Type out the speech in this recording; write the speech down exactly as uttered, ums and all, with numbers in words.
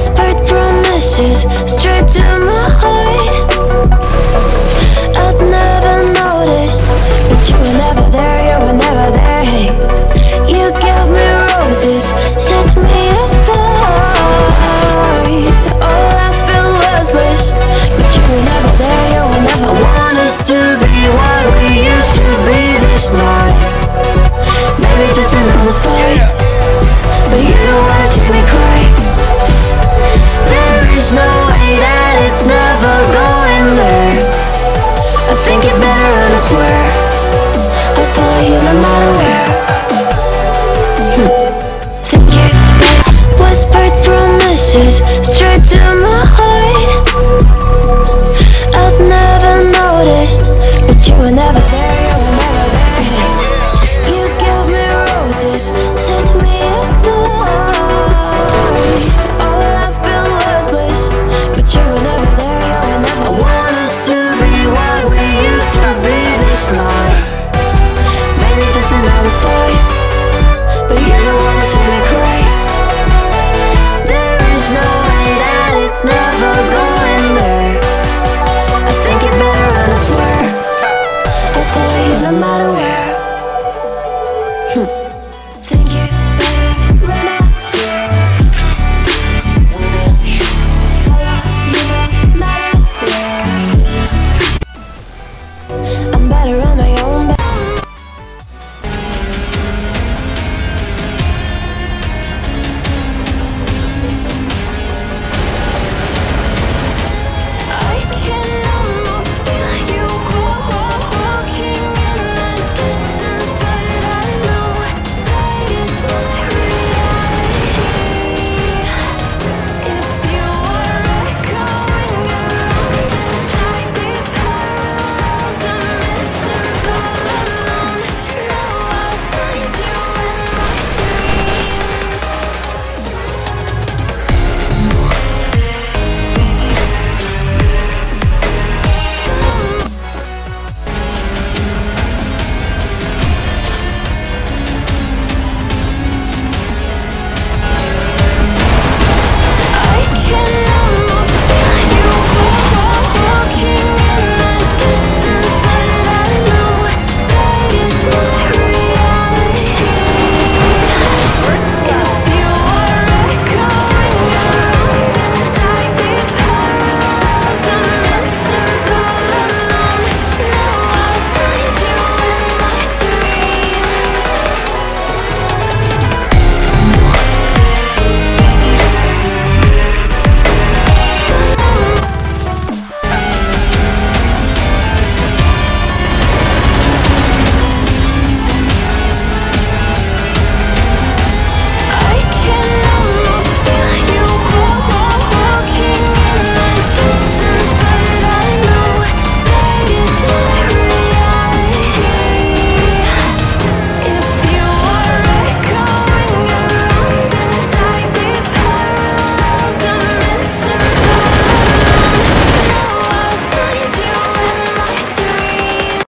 Whispered promises straight to my heart. I'd never noticed, but you were never there, you were never there. Hey, you gave me roses, set me apart. Oh, I feel restless, but you were never there, you were never. I want us to be what we used to be this night. Maybe just another fight, but you don't wanna see me cry. There is no way that it's never going there. I think you're better and I swear I'll follow you no matter where. Thank you. Whispered promises straight to my